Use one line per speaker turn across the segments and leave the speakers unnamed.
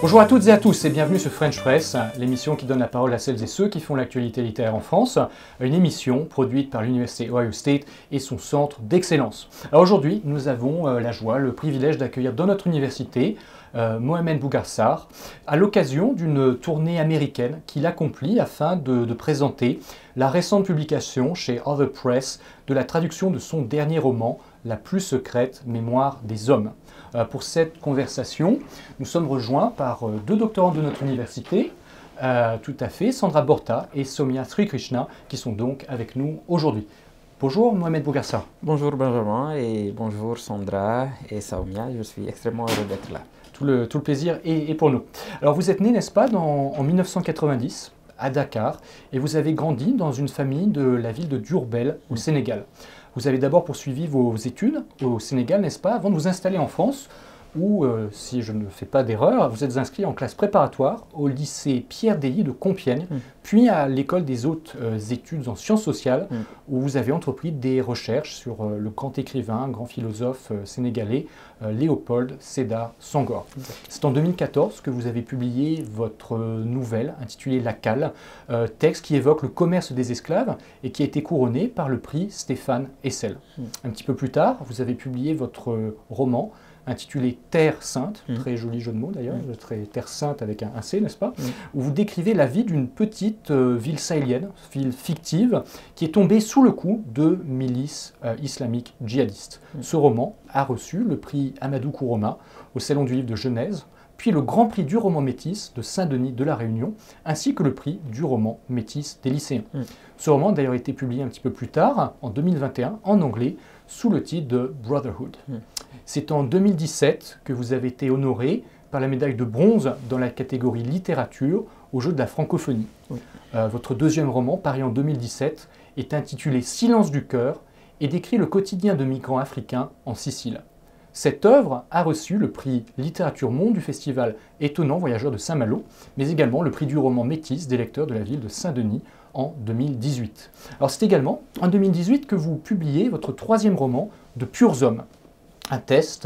Bonjour à toutes et à tous et bienvenue sur French Press, l'émission qui donne la parole à celles et ceux qui font l'actualité littéraire en France, une émission produite par l'Université Ohio State et son centre d'excellence. Alors aujourd'hui, nous avons la joie, le privilège d'accueillir dans notre université Mohamed Bougarsar à l'occasion d'une tournée américaine qu'il accomplit afin de présenter la récente publication chez Other Press de la traduction de son dernier roman, La plus secrète mémoire des hommes. Pour cette conversation, nous sommes rejoints par deux doctorants de notre université, tout à fait, Sandra Borta et Soumya Srikrishna, qui sont donc avec nous aujourd'hui. Bonjour Mohamed Bougarsar.
Bonjour Benjamin et bonjour Sandra et Soumya, je suis extrêmement heureux d'être là.
Tout le plaisir est pour nous. Alors vous êtes né, n'est-ce pas, en 1990 à Dakar et vous avez grandi dans une famille de la ville de Diourbel au Sénégal. Vous avez d'abord poursuivi vos études au Sénégal, n'est-ce pas, avant de vous installer en France où, si je ne fais pas d'erreur, vous êtes inscrit en classe préparatoire au lycée Pierre Deilly de Compiègne, puis à l'école des hautes études en sciences sociales, où vous avez entrepris des recherches sur le grand écrivain, grand philosophe sénégalais, Léopold Sédar Senghor. C'est en 2014 que vous avez publié votre nouvelle intitulée La Cale, texte qui évoque le commerce des esclaves et qui a été couronné par le prix Stéphane Hessel. Un petit peu plus tard, vous avez publié votre roman intitulé Terre Sainte, très joli jeu de mots d'ailleurs, Terre Sainte avec un C, n'est-ce pas, où vous décrivez la vie d'une petite ville sahélienne, ville fictive, qui est tombée sous le coup de milices islamiques djihadistes. Ce roman a reçu le prix Amadou Kouroma au Salon du Livre de Genèse, puis le Grand Prix du roman métis de Saint-Denis de la Réunion, ainsi que le prix du roman métis des lycéens. Ce roman a d'ailleurs été publié un petit peu plus tard, en 2021, en anglais, sous le titre de Brotherhood. C'est en 2017 que vous avez été honoré par la médaille de bronze dans la catégorie littérature au Jeu de la francophonie. Votre deuxième roman, paru en 2017, est intitulé Silence du cœur et décrit le quotidien de migrants africains en Sicile. Cette œuvre a reçu le prix Littérature Monde du festival Étonnant Voyageur de Saint-Malo, mais également le prix du roman métis des lecteurs de la ville de Saint-Denis en 2018. Alors c'est également en 2018 que vous publiez votre troisième roman De purs hommes, un texte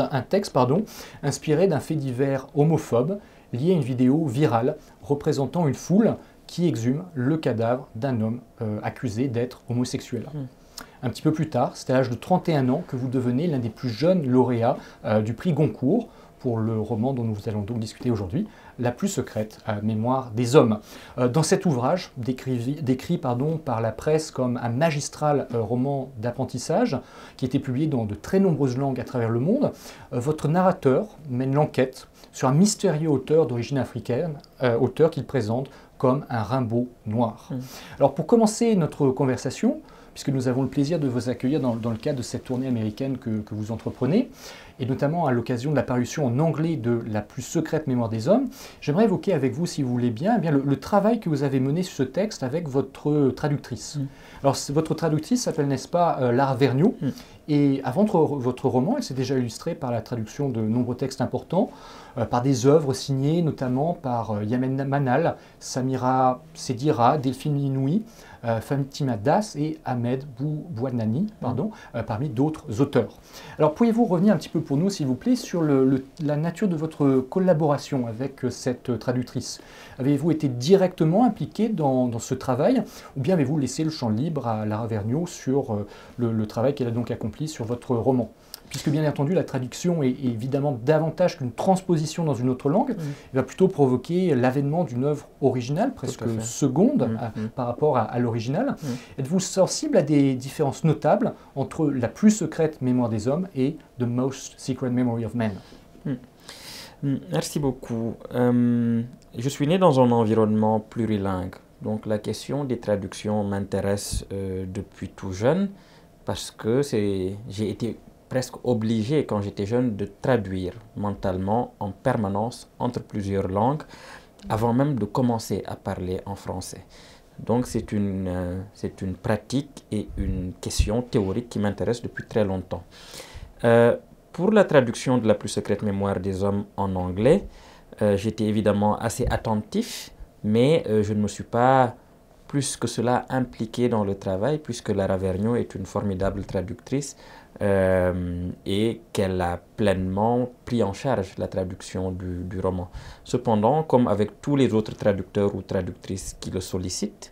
inspiré d'un fait divers homophobe lié à une vidéo virale représentant une foule qui exhume le cadavre d'un homme accusé d'être homosexuel. Un petit peu plus tard, c'est à l'âge de 31 ans que vous devenez l'un des plus jeunes lauréats du prix Goncourt pour le roman dont nous allons donc discuter aujourd'hui, La plus secrète mémoire des hommes. Dans cet ouvrage, décrit par la presse comme un magistral roman d'apprentissage, qui a été publié dans de très nombreuses langues à travers le monde, votre narrateur mène l'enquête sur un mystérieux auteur d'origine africaine, auteur qu'il présente comme un Rimbaud noir. Alors pour commencer notre conversation, puisque nous avons le plaisir de vous accueillir dans le cadre de cette tournée américaine que vous entreprenez, et notamment à l'occasion de la parution en anglais de La plus secrète mémoire des hommes, j'aimerais évoquer avec vous, si vous voulez bien, le travail que vous avez mené sur ce texte avec votre traductrice. Alors, votre traductrice s'appelle, n'est-ce pas, Lara Vergniaud, et avant votre roman, elle s'est déjà illustrée par la traduction de nombreux textes importants, par des œuvres signées notamment par Yamen Manal, Samira Sedira, Delphine Inouï, Fatima Das et Ahmed Bouanani, parmi d'autres auteurs. Alors pourriez-vous revenir un petit peu pour nous, s'il vous plaît, sur la nature de votre collaboration avec cette traductrice? Avez-vous été directement impliqué dans ce travail ou bien avez-vous laissé le champ libre à Lara Vergniaud sur le travail qu'elle a donc accompli sur votre roman? Puisque bien entendu la traduction est évidemment davantage qu'une transposition dans une autre langue, elle va plutôt provoquer l'avènement d'une œuvre originale, presque seconde par rapport à l'original. Êtes-vous sensible à des différences notables entre La plus secrète mémoire des hommes et The Most Secret Memory of Men?
Merci beaucoup. Je suis né dans un environnement plurilingue, donc la question des traductions m'intéresse depuis tout jeune parce que j'ai été presque obligé quand j'étais jeune de traduire mentalement en permanence entre plusieurs langues avant même de commencer à parler en français. Donc c'est une pratique et une question théorique qui m'intéresse depuis très longtemps. Pour la traduction de La plus secrète mémoire des hommes en anglais, j'étais évidemment assez attentif, mais je ne me suis pas plus que cela impliqué dans le travail puisque Lara Vergniaud est une formidable traductrice et qu'elle a pleinement pris en charge la traduction du roman. Cependant, comme avec tous les autres traducteurs ou traductrices qui le sollicitent,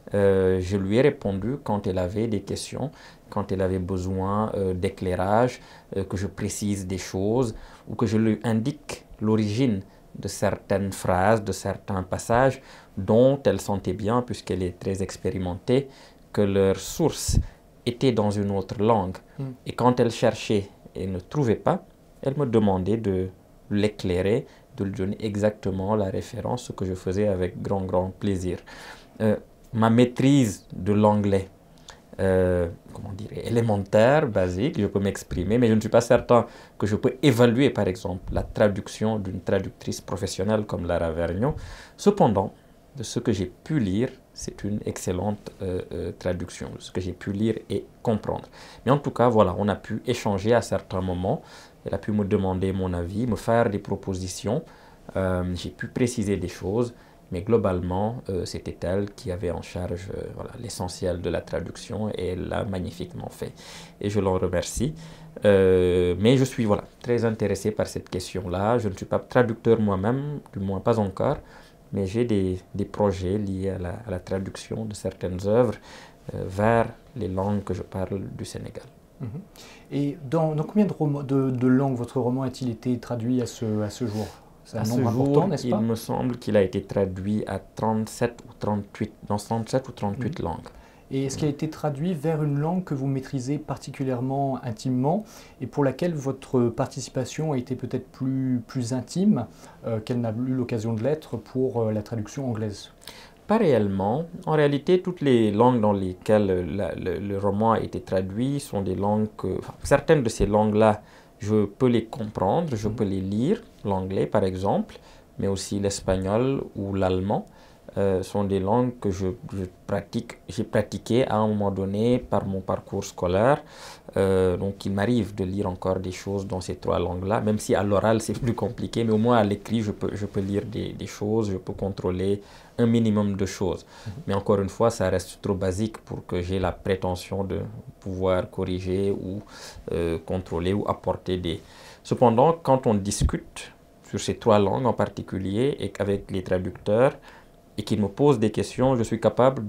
je lui ai répondu quand elle avait des questions, quand elle avait besoin d'éclairage, que je précise des choses ou que je lui indique l'origine de certaines phrases, de certains passages dont elle sentait bien, puisqu'elle est très expérimentée, que leur source était dans une autre langue. Et quand elle cherchait et ne trouvait pas, elle me demandait de l'éclairer, de lui donner exactement la référence, ce que je faisais avec grand plaisir. Ma maîtrise de l'anglais, comment dire, élémentaire, basique, je peux m'exprimer, mais je ne suis pas certain que je peux évaluer, par exemple, la traduction d'une traductrice professionnelle comme Lara Vergnon. Cependant, de ce que j'ai pu lire, c'est une excellente traduction, de ce que j'ai pu lire et comprendre. Mais en tout cas, voilà, on a pu échanger à certains moments. Elle a pu me demander mon avis, me faire des propositions. J'ai pu préciser des choses. Mais globalement, c'était elle qui avait en charge voilà, l'essentiel de la traduction et elle l'a magnifiquement fait. Et je l'en remercie. Mais je suis voilà, très intéressé par cette question-là. Je ne suis pas traducteur moi-même, du moins pas encore, mais j'ai des projets liés à la traduction de certaines œuvres vers les langues que je parle du Sénégal.
Et dans combien de langues votre roman a-t-il été traduit à ce jour? C'est un nombre important, n'est-ce pas?
Il me semble qu'il a été traduit à 37 ou 38, dans 37 ou 38 langues.
Et est-ce qu'il a été traduit vers une langue que vous maîtrisez particulièrement intimement et pour laquelle votre participation a été peut-être plus intime qu'elle n'a eu l'occasion de l'être pour la traduction anglaise?
Pas réellement. En réalité, toutes les langues dans lesquelles le roman a été traduit sont des langues que... Enfin, certaines de ces langues-là, je peux les comprendre, je peux les lire, l'anglais par exemple, mais aussi l'espagnol ou l'allemand sont des langues que j'ai pratiquées à un moment donné par mon parcours scolaire. Donc il m'arrive de lire encore des choses dans ces trois langues-là, même si à l'oral c'est plus compliqué, mais au moins à l'écrit je peux lire des choses, je peux contrôler un minimum de choses. Mais encore une fois, ça reste trop basique pour que j'ai la prétention de pouvoir corriger ou contrôler ou apporter des... Cependant, quand on discute sur ces trois langues en particulier et avec les traducteurs et qu'ils me posent des questions, je suis capable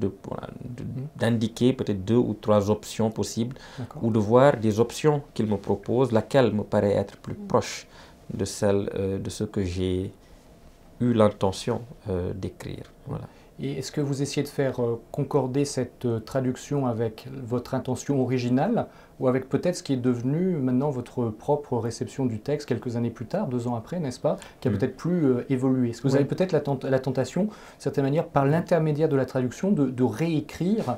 d'indiquer peut-être 2 ou 3 options possibles ou de voir des options qu'ils me proposent, laquelle me paraît être plus proche de celle de ce que j'ai eu l'intention d'écrire. Voilà.
Et est-ce que vous essayez de faire concorder cette traduction avec votre intention originale ou avec peut-être ce qui est devenu maintenant votre propre réception du texte quelques années plus tard, 2 ans après, n'est-ce pas, qui a peut-être plus évolué? Est-ce que vous avez peut-être la tentation, d'une certaine manière, par l'intermédiaire de la traduction, de réécrire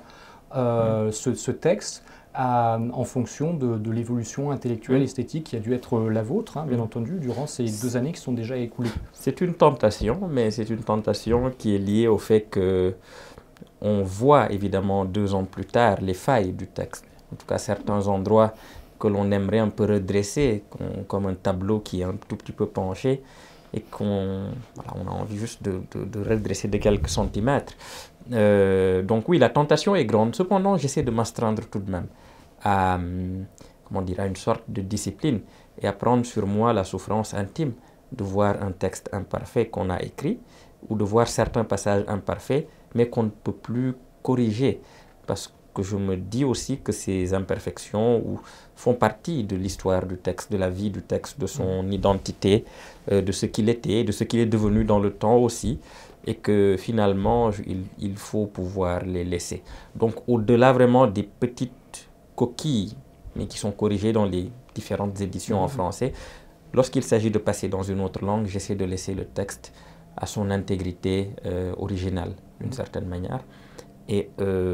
ce texte en fonction de l'évolution intellectuelle, esthétique qui a dû être la vôtre, hein, bien entendu, durant ces 2 années qui sont déjà écoulées?
C'est une tentation, mais c'est une tentation qui est liée au fait que on voit évidemment 2 ans plus tard les failles du texte. En tout cas, certains endroits que l'on aimerait un peu redresser, comme un tableau qui est un tout petit peu penché, et on a envie juste de redresser de quelques centimètres. Donc oui, la tentation est grande. Cependant, j'essaie de m'astreindre tout de même à une sorte de discipline et à prendre sur moi la souffrance intime de voir un texte imparfait qu'on a écrit ou de voir certains passages imparfaits mais qu'on ne peut plus corriger, parce que je me dis aussi que ces imperfections font partie de l'histoire du texte, de la vie du texte, de son identité, de ce qu'il était, de ce qu'il est devenu dans le temps aussi, et que finalement il faut pouvoir les laisser. Donc au-delà vraiment des petites coquilles, mais qui sont corrigées dans les différentes éditions en français, lorsqu'il s'agit de passer dans une autre langue, j'essaie de laisser le texte à son intégrité originale, d'une certaine manière. Et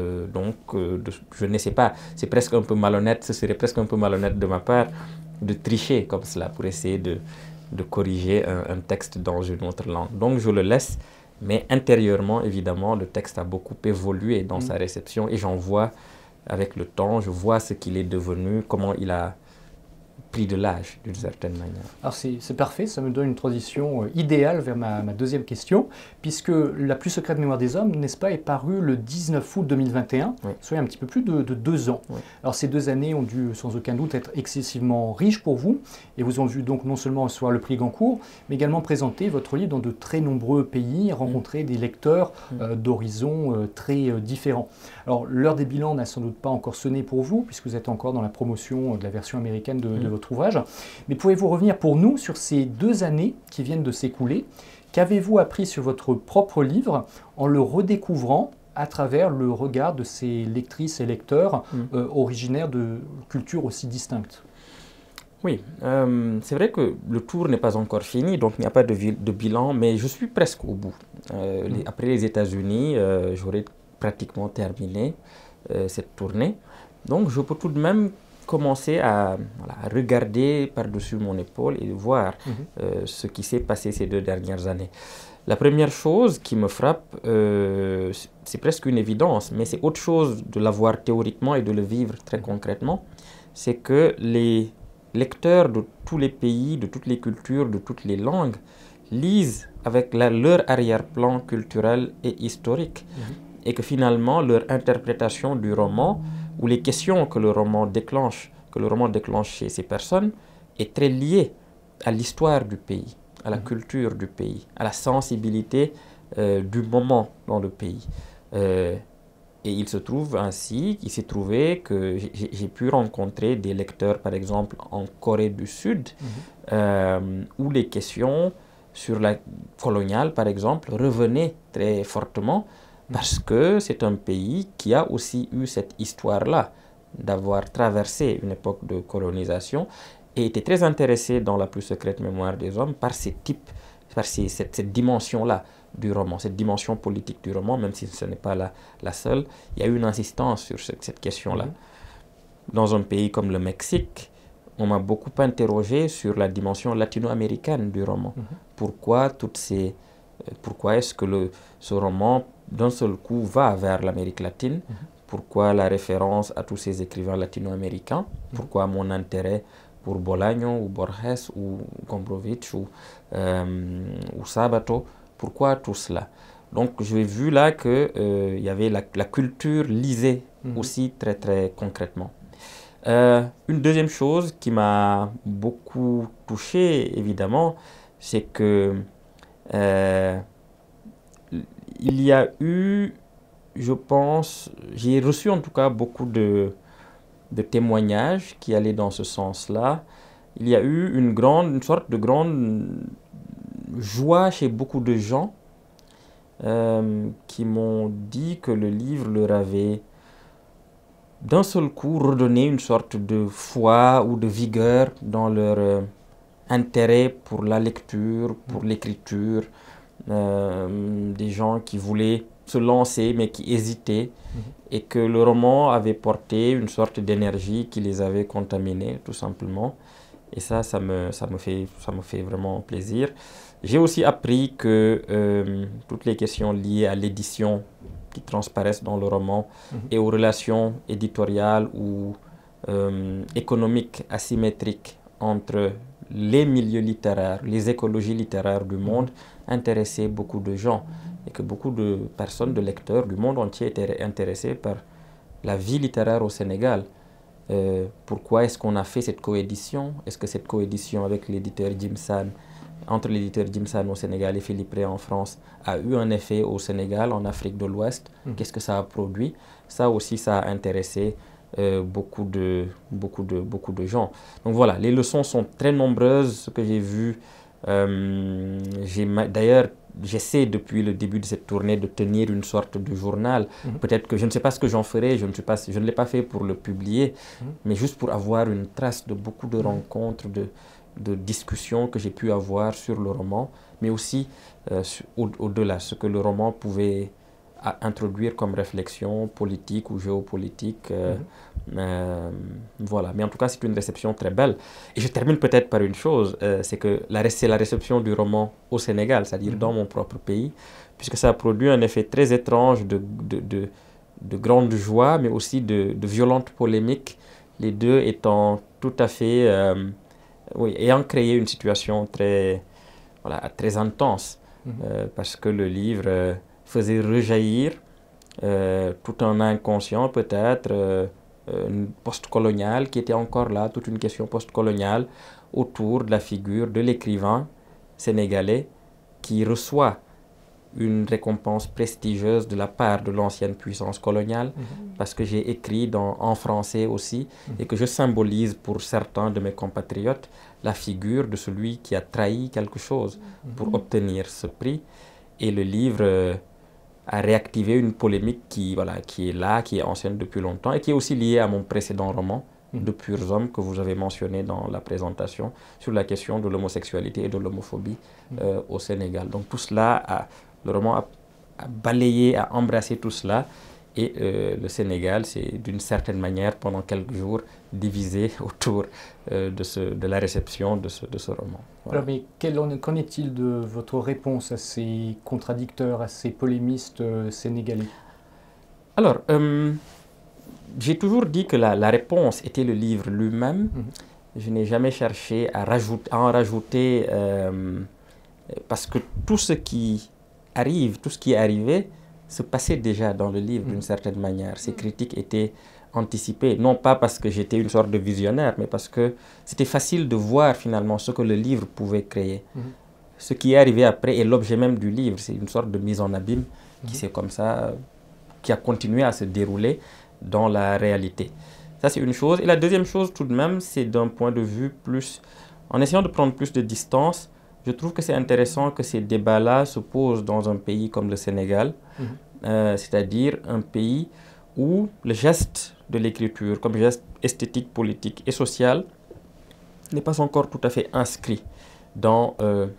je ne sais pas, c'est presque un peu malhonnête, ce serait presque un peu malhonnête de ma part de tricher comme cela pour essayer de corriger un texte dans une autre langue. Donc je le laisse, mais intérieurement, évidemment, le texte a beaucoup évolué dans sa réception et j'en vois avec le temps, je vois ce qu'il est devenu, comment il a pris de l'âge, d'une certaine manière.
Alors c'est parfait, ça me donne une transition idéale vers ma deuxième question, puisque La plus secrète mémoire des hommes, n'est-ce pas, est paru le 19 août 2021,
Oui.
soit un petit peu plus de 2 ans.
Oui.
Alors ces 2 années ont dû sans aucun doute être excessivement riches pour vous, et vous ont vu donc non seulement recevoir le prix Goncourt, mais également présenter votre livre dans de très nombreux pays, rencontrer des lecteurs d'horizons très différents. Alors l'heure des bilans n'a sans doute pas encore sonné pour vous, puisque vous êtes encore dans la promotion de la version américaine de votre ouvrage. Mais pouvez-vous revenir pour nous sur ces 2 années qui viennent de s'écouler? Qu'avez-vous appris sur votre propre livre en le redécouvrant à travers le regard de ces lectrices et lecteurs originaires de cultures aussi distinctes?
Oui, c'est vrai que le tour n'est pas encore fini, donc il n'y a pas de bilan, mais je suis presque au bout. Après les États-Unis, j'aurai pratiquement terminé cette tournée. Donc je peux tout de même commencer à regarder par-dessus mon épaule et voir ce qui s'est passé ces 2 dernières années. La première chose qui me frappe, c'est presque une évidence, mais c'est autre chose de l'avoir théoriquement et de le vivre très concrètement, c'est que les lecteurs de tous les pays, de toutes les cultures, de toutes les langues, lisent avec leur arrière-plan culturel et historique, et que finalement leur interprétation du roman ou les questions que le roman déclenche chez ces personnes est très liée à l'histoire du pays, à la culture du pays, à la sensibilité du moment dans le pays. Et il se trouve ainsi, il s'est trouvé que j'ai pu rencontrer des lecteurs, par exemple, en Corée du Sud, où les questions sur la coloniale, par exemple, revenaient très fortement, parce que c'est un pays qui a aussi eu cette histoire-là, d'avoir traversé une époque de colonisation, et était très intéressé dans La plus secrète mémoire des hommes par cette dimension-là du roman, cette dimension politique du roman, même si ce n'est pas la seule. Il y a eu une insistance sur cette question-là. Dans un pays comme le Mexique, on m'a beaucoup interrogé sur la dimension latino-américaine du roman. Pourquoi est-ce que ce roman, d'un seul coup, va vers l'Amérique latine? Pourquoi la référence à tous ces écrivains latino-américains? Pourquoi mon intérêt pour Bolaño ou Borges ou Gombrowicz ou Sabato? Pourquoi tout cela? Donc j'ai vu là qu'il y avait la culture lisée aussi très très concrètement. Une deuxième chose qui m'a beaucoup touché évidemment, c'est que il y a eu, je pense, j'ai reçu en tout cas beaucoup de témoignages qui allaient dans ce sens-là. Il y a eu une sorte de grande joie chez beaucoup de gens qui m'ont dit que le livre leur avait d'un seul coup redonné une sorte de foi ou de vigueur dans leur intérêt pour la lecture, pour l'écriture, des gens qui voulaient se lancer mais qui hésitaient et que le roman avait porté une sorte d'énergie qui les avait contaminés tout simplement. Et ça me fait vraiment plaisir. J'ai aussi appris que toutes les questions liées à l'édition qui transparaissent dans le roman et aux relations éditoriales ou économiques asymétriques entre les milieux littéraires, les écologies littéraires du monde intéressaient beaucoup de gens et que beaucoup de personnes, de lecteurs du monde entier étaient intéressés par la vie littéraire au Sénégal. Pourquoi est-ce qu'on a fait cette coédition? Est-ce que cette coédition avec l'éditeur Jimsan, entre l'éditeur Jimsan au Sénégal et Philippe Ray en France, a eu un effet au Sénégal, en Afrique de l'Ouest? Qu'est-ce que ça a produit? Ça aussi, ça a intéressé beaucoup de gens. Donc voilà, les leçons sont très nombreuses, ce que j'ai vu. D'ailleurs, j'essaie depuis le début de cette tournée de tenir une sorte de journal. Peut-être que je ne sais pas ce que j'en ferai, je ne l'ai pas fait pour le publier, mais juste pour avoir une trace de beaucoup de rencontres, de discussions que j'ai pu avoir sur le roman, mais aussi au-delà, ce que le roman pouvait introduire comme réflexion politique ou géopolitique. Voilà. Mais en tout cas, c'est une réception très belle. Et je termine peut-être par une chose, c'est que c'est la réception du roman au Sénégal, c'est-à-dire dans mon propre pays, puisque ça a produit un effet très étrange de grande joie, mais aussi de violentes polémiques les deux étant tout à fait, oui, ayant créé une situation très, voilà, très intense, parce que le livre faisait rejaillir tout un inconscient peut-être, post-colonial qui était encore là, toute une question post-coloniale autour de la figure de l'écrivain sénégalais qui reçoit une récompense prestigieuse de la part de l'ancienne puissance coloniale, parce que j'ai écrit en français aussi, et que je symbolise pour certains de mes compatriotes la figure de celui qui a trahi quelque chose pour obtenir ce prix. Et le livre a réactivé une polémique qui est là, qui est ancienne depuis longtemps, et qui est aussi liée à mon précédent roman, De purs hommes, que vous avez mentionné dans la présentation, sur la question de l'homosexualité et de l'homophobie au Sénégal. Donc tout cela, le roman a balayé, a embrassé tout cela, et le Sénégal, c'est d'une certaine manière, pendant quelques jours, divisé autour de la réception de ce roman. Voilà.
Alors, mais qu'en est-il de votre réponse à ces contradicteurs, à ces polémistes sénégalais?
Alors, j'ai toujours dit que la réponse était le livre lui-même. Je n'ai jamais cherché à en rajouter, parce que tout ce qui arrive, tout ce qui est arrivé, se passait déjà dans le livre d'une certaine manière. Ces critiques étaient anticipées, non pas parce que j'étais une sorte de visionnaire, mais parce que c'était facile de voir finalement ce que le livre pouvait créer. Ce qui est arrivé après est l'objet même du livre, c'est une sorte de mise en abîme qui s'est comme ça, qui a continué à se dérouler dans la réalité. Ça, c'est une chose. Et la deuxième chose, tout de même, c'est d'un point de vue plus... En essayant de prendre plus de distance, je trouve que c'est intéressant que ces débats-là se posent dans un pays comme le Sénégal, c'est-à-dire un pays où le geste de l'écriture, comme geste esthétique, politique et social, n'est pas encore tout à fait inscrit dans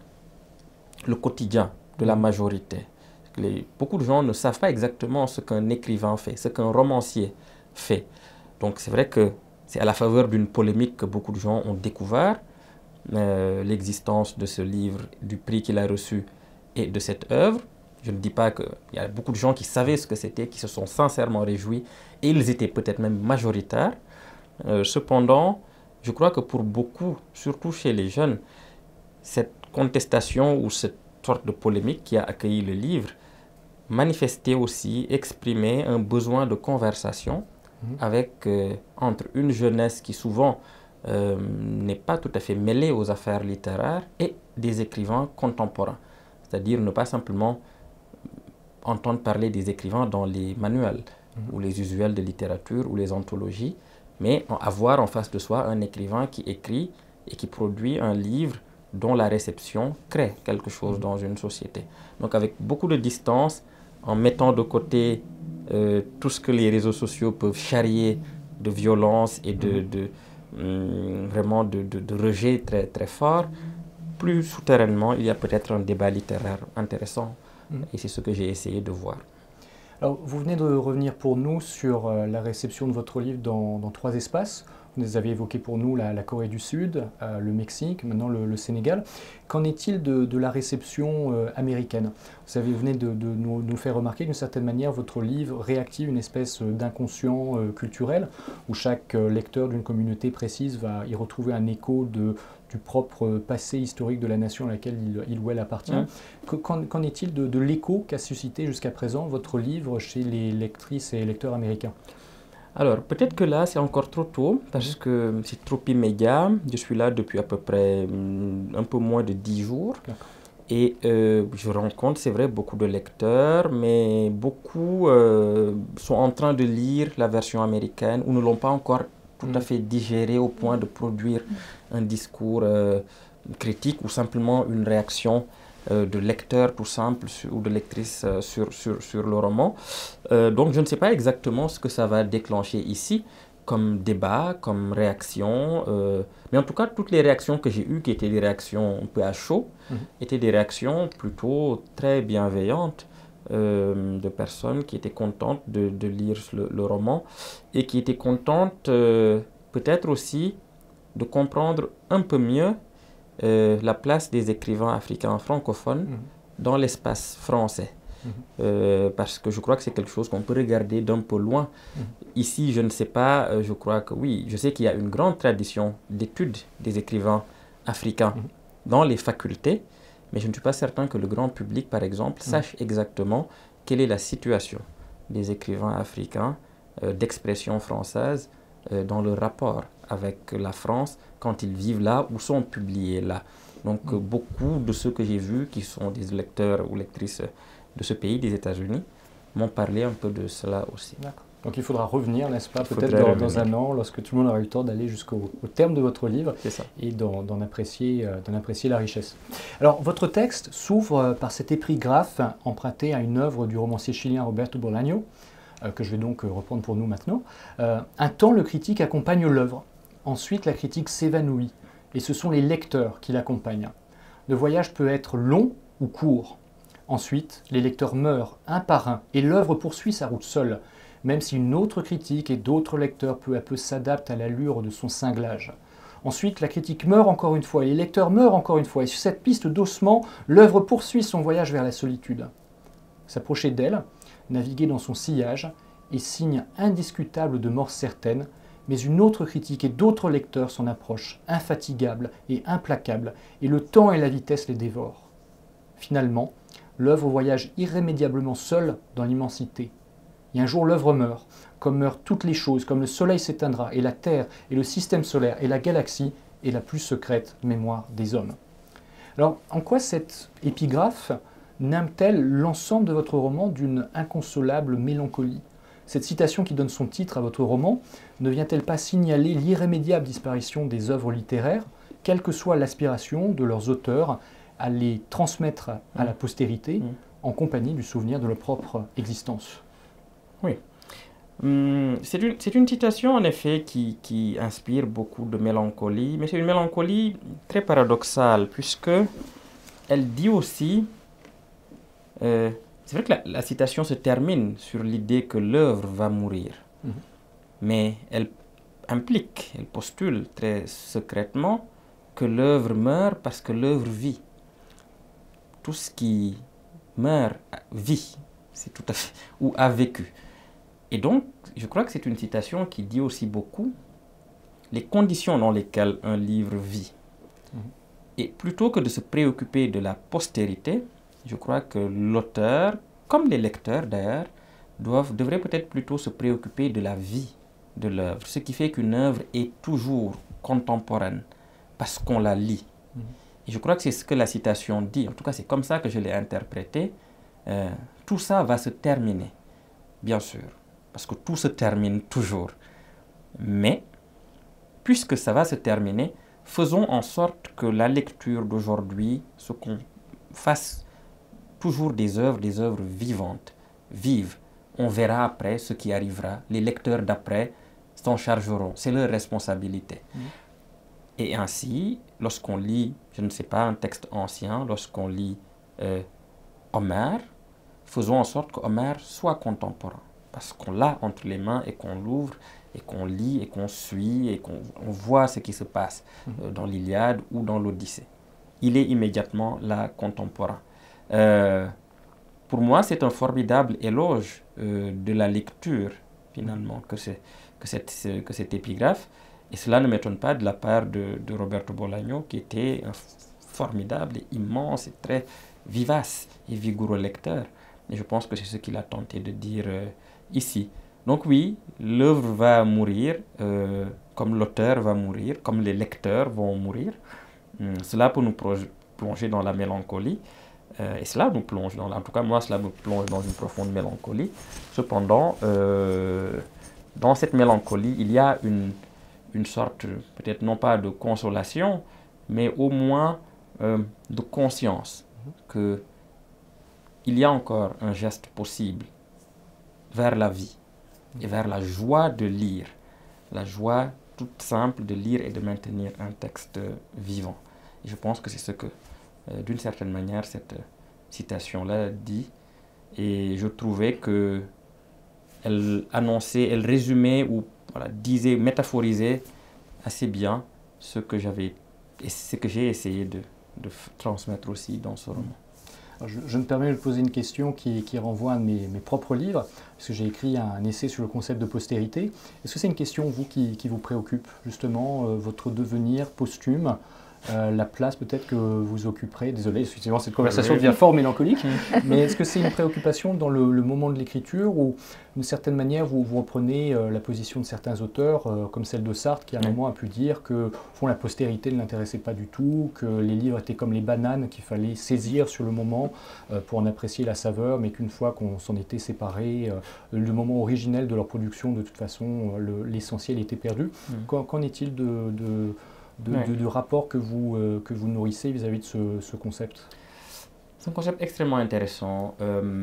le quotidien de la majorité. Beaucoup de gens ne savent pas exactement ce qu'un écrivain fait, ce qu'un romancier fait. Donc c'est vrai que c'est à la faveur d'une polémique que beaucoup de gens ont découvert l'existence de ce livre, du prix qu'il a reçu et de cette œuvre. Je ne dis pas qu'il y a beaucoup de gens qui savaient ce que c'était, qui se sont sincèrement réjouis, et ils étaient peut-être même majoritaires. Cependant, je crois que pour beaucoup, surtout chez les jeunes, cette contestation ou cette sorte de polémique qui a accueilli le livre manifestait aussi, exprimait un besoin de conversation avec, entre une jeunesse qui souvent n'est pas tout à fait mêlée aux affaires littéraires et des écrivains contemporains. C'est-à-dire ne pas simplement entendre parler des écrivains dans les manuels ou les usuels de littérature ou les anthologies, mais avoir en face de soi un écrivain qui écrit et qui produit un livre dont la réception crée quelque chose dans une société. Donc avec beaucoup de distance, en mettant de côté tout ce que les réseaux sociaux peuvent charrier de violence et vraiment de rejet très, très fort, plus souterrainement, il y a peut-être un débat littéraire intéressant. Et c'est ce que j'ai essayé de voir.
Alors, vous venez de revenir pour nous sur la réception de votre livre dans 3 espaces. Vous avez évoqué pour nous la Corée du Sud, le Mexique, maintenant le Sénégal. Qu'en est-il de la réception américaine? Vous venez de nous faire remarquer d'une certaine manière, votre livre réactive une espèce d'inconscient culturel, où chaque lecteur d'une communauté précise va y retrouver un écho du propre passé historique de la nation à laquelle il ou elle appartient. Qu'en est-il de l'écho qu'a suscité jusqu'à présent votre livre chez les lectrices et lecteurs américains?
Alors, peut-être que là, c'est encore trop tôt, parce que c'est trop immédiat. Je suis là depuis à peu près un peu moins de 10 jours. Et je rencontre, c'est vrai, beaucoup de lecteurs, mais beaucoup sont en train de lire la version américaine ou ne l'ont pas encore tout à fait digérée au point de produire un discours critique ou simplement une réaction de lecteur tout simple ou de lectrice sur le roman. Donc je ne sais pas exactement ce que ça va déclencher ici comme débat, comme réaction. Mais en tout cas, toutes les réactions que j'ai eues, qui étaient des réactions un peu à chaud, étaient des réactions plutôt très bienveillantes de personnes qui étaient contentes de lire le roman et qui étaient contentes peut-être aussi de comprendre un peu mieux la place des écrivains africains francophones dans l'espace français. parce que je crois que c'est quelque chose qu'on peut regarder d'un peu loin. Ici, je ne sais pas, je crois que oui, je sais qu'il y a une grande tradition d'études des écrivains africains dans les facultés, mais je ne suis pas certain que le grand public, par exemple, sache exactement quelle est la situation des écrivains africains d'expression française dans le rapport avec la France quand ils vivent là ou sont publiés là. Donc beaucoup de ceux que j'ai vus qui sont des lecteurs ou lectrices de ce pays, des États-Unis, m'ont parlé un peu de cela aussi.
Donc il faudra revenir, n'est-ce pas, peut-être dans un an, lorsque tout le monde aura eu le temps d'aller jusqu'au terme de votre livre et d'en apprécier la richesse. Alors votre texte s'ouvre par cette épigraphe empruntée à une œuvre du romancier chilien Roberto Bolaño, que je vais donc reprendre pour nous maintenant. Un temps, le critique accompagne l'œuvre. Ensuite, la critique s'évanouit, et ce sont les lecteurs qui l'accompagnent. Le voyage peut être long ou court. Ensuite, les lecteurs meurent un par un, et l'œuvre poursuit sa route seule, même si une autre critique et d'autres lecteurs peu à peu s'adaptent à l'allure de son cinglage. Ensuite, la critique meurt encore une fois, et les lecteurs meurent encore une fois, et sur cette piste d'ossement, l'œuvre poursuit son voyage vers la solitude. S'approcher d'elle, naviguer dans son sillage, est signe indiscutable de mort certaine, mais une autre critique et d'autres lecteurs s'en approchent, infatigables et implacables, et le temps et la vitesse les dévorent. Finalement, l'œuvre voyage irrémédiablement seule dans l'immensité. Et un jour l'œuvre meurt, comme meurent toutes les choses, comme le soleil s'éteindra, et la Terre, et le système solaire, et la galaxie, et la plus secrète mémoire des hommes. Alors, en quoi cette épigraphe n'aime-t-elle l'ensemble de votre roman d'une inconsolable mélancolie? Cette citation qui donne son titre à votre roman ne vient-elle pas signaler l'irrémédiable disparition des œuvres littéraires, quelle que soit l'aspiration de leurs auteurs à les transmettre à la postérité en compagnie du souvenir de leur propre existence?
Oui. C'est une citation en effet qui inspire beaucoup de mélancolie, mais c'est une mélancolie très paradoxale puisque elle dit aussi... c'est vrai que la citation se termine sur l'idée que l'œuvre va mourir, mais elle implique, elle postule très secrètement que l'œuvre meurt parce que l'œuvre vit. Tout ce qui meurt vit, c'est tout à fait, ou a vécu. Et donc, je crois que c'est une citation qui dit aussi beaucoup les conditions dans lesquelles un livre vit. Et plutôt que de se préoccuper de la postérité, je crois que l'auteur, comme les lecteurs d'ailleurs, devraient peut-être plutôt se préoccuper de la vie de l'œuvre, ce qui fait qu'une œuvre est toujours contemporaine, parce qu'on la lit. Et je crois que c'est ce que la citation dit, en tout cas c'est comme ça que je l'ai interprété. Tout ça va se terminer, bien sûr, parce que tout se termine toujours. Mais, puisque ça va se terminer, faisons en sorte que la lecture d'aujourd'hui, ce qu'on fasse toujours des œuvres vivantes, vives. On verra après ce qui arrivera. Les lecteurs d'après s'en chargeront. C'est leur responsabilité. Et ainsi, lorsqu'on lit, je ne sais pas, un texte ancien, lorsqu'on lit Homère, faisons en sorte qu'Homère soit contemporain. Parce qu'on l'a entre les mains et qu'on l'ouvre et qu'on lit et qu'on suit et qu'on voit ce qui se passe dans l'Iliade ou dans l'Odyssée. Il est immédiatement là contemporain. Pour moi, c'est un formidable éloge de la lecture, finalement, que cette épigraphe. Et cela ne m'étonne pas de la part de Roberto Bolaño, qui était un formidable, et immense et très vivace et vigoureux lecteur. Et je pense que c'est ce qu'il a tenté de dire ici. Donc oui, l'œuvre va mourir, comme l'auteur va mourir, comme les lecteurs vont mourir. Cela peut nous plonger dans la mélancolie. Et cela nous plonge, en tout cas moi, cela me plonge dans une profonde mélancolie. Cependant, dans cette mélancolie, il y a une sorte, peut-être non pas de consolation, mais au moins de conscience qu'il y a encore un geste possible vers la vie et vers la joie de lire, la joie toute simple de lire et de maintenir un texte vivant. Et je pense que c'est ce que, d'une certaine manière, cette citation-là dit. Et je trouvais qu'elle annonçait, elle résumait ou disait, métaphorisait assez bien ce que j'ai essayé de transmettre aussi dans ce roman.
Je me permets de poser une question qui renvoie à mes propres livres, parce que j'ai écrit un essai sur le concept de postérité. Est-ce que c'est une question, vous, qui vous préoccupe, justement, votre devenir posthume, la place peut-être que vous occuperez? Désolé, effectivement, cette conversation devient fort mélancolique, mais est-ce que c'est une préoccupation dans le moment de l'écriture, où, d'une certaine manière, vous reprenez la position de certains auteurs, comme celle de Sartre, qui à un moment a pu dire que, au fond, la postérité ne l'intéressait pas du tout, que les livres étaient comme les bananes qu'il fallait saisir sur le moment pour en apprécier la saveur, mais qu'une fois qu'on s'en était séparé, le moment originel de leur production, de toute façon, l'essentiel était perdu. Qu'en est-il du rapport que vous nourrissez vis-à-vis de ce concept?
C'est un concept extrêmement intéressant.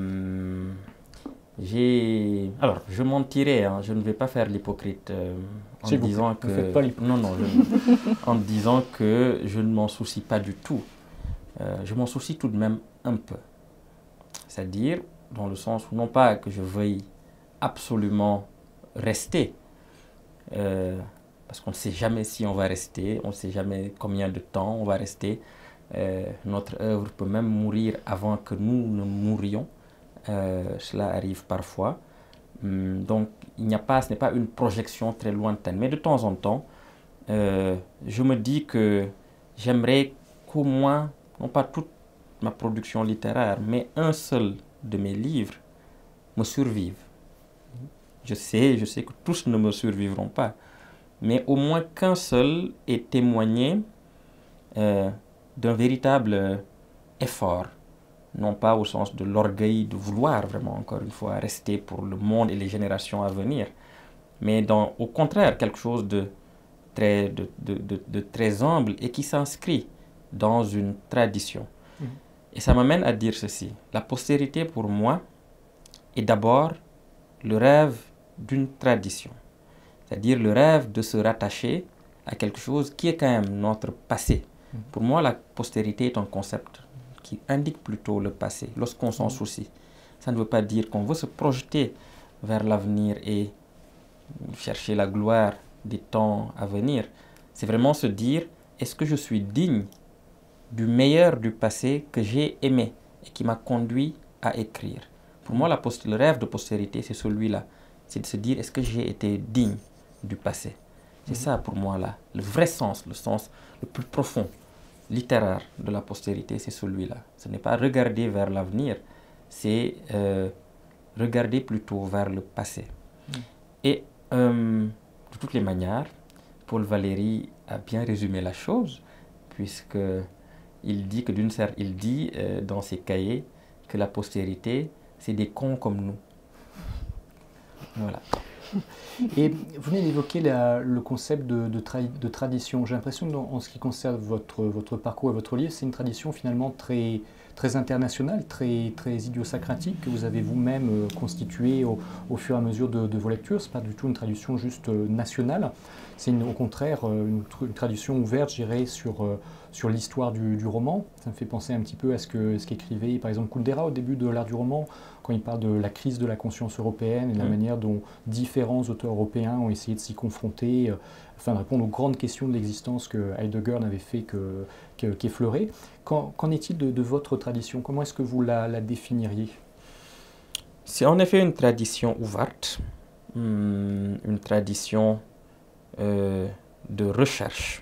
Alors, je mentirais, hein, je ne vais pas faire l'hypocrite en disant que... Non, non, en disant que je ne m'en soucie pas du tout. Je m'en soucie tout de même un peu. C'est-à-dire, dans le sens où non pas que je veuille absolument rester, parce qu'on ne sait jamais si on va rester, on ne sait jamais combien de temps on va rester. Notre œuvre peut même mourir avant que nous ne mourions. Cela arrive parfois. Donc, ce n'est pas une projection très lointaine. Mais de temps en temps, je me dis que j'aimerais qu'au moins, non pas toute ma production littéraire, mais un seul de mes livres me survive. Je sais que tous ne me survivront pas. Mais au moins qu'un seul ait témoigné d'un véritable effort, non pas au sens de l'orgueil de vouloir vraiment, encore une fois, rester pour le monde et les générations à venir, mais au contraire, quelque chose de très humble et qui s'inscrit dans une tradition. Et ça m'amène à dire ceci: la postérité pour moi est d'abord le rêve d'une tradition. C'est-à-dire le rêve de se rattacher à quelque chose qui est quand même notre passé. Pour moi, la postérité est un concept qui indique plutôt le passé, lorsqu'on s'en soucie. Ça ne veut pas dire qu'on veut se projeter vers l'avenir et chercher la gloire des temps à venir. C'est vraiment se dire, est-ce que je suis digne du meilleur du passé que j'ai aimé et qui m'a conduit à écrire? Pour moi, le rêve de postérité, c'est celui-là. C'est de se dire, est-ce que j'ai été digne du passé? C'est ça pour moi là, le vrai sens, le sens le plus profond, littéraire de la postérité, c'est celui-là. Ce n'est pas regarder vers l'avenir, c'est regarder plutôt vers le passé. Et de toutes les manières, Paul Valéry a bien résumé la chose, puisque il dit dans ses cahiers que la postérité, c'est des cons comme nous. Voilà.
Et vous venez d'évoquer le concept de tradition. J'ai l'impression qu'en ce qui concerne votre parcours et votre livre, c'est une tradition finalement très, très internationale, très, très idiosacratique que vous avez vous-même constituée au fur et à mesure de vos lectures. Ce n'est pas du tout une tradition juste nationale. C'est au contraire une tradition ouverte, je dirais, sur l'histoire du roman. Ça me fait penser un petit peu à ce qu'écrivait par exemple Kundera au début de l'art du roman, quand il parle de la crise de la conscience européenne et de la manière dont différents auteurs européens ont essayé de s'y confronter, afin de répondre aux grandes questions de l'existence que Heidegger n'avait fait qu'effleurer. Qu'en est-il de votre tradition? Comment est-ce que vous la définiriez?
C'est en effet une tradition ouverte, une tradition de recherche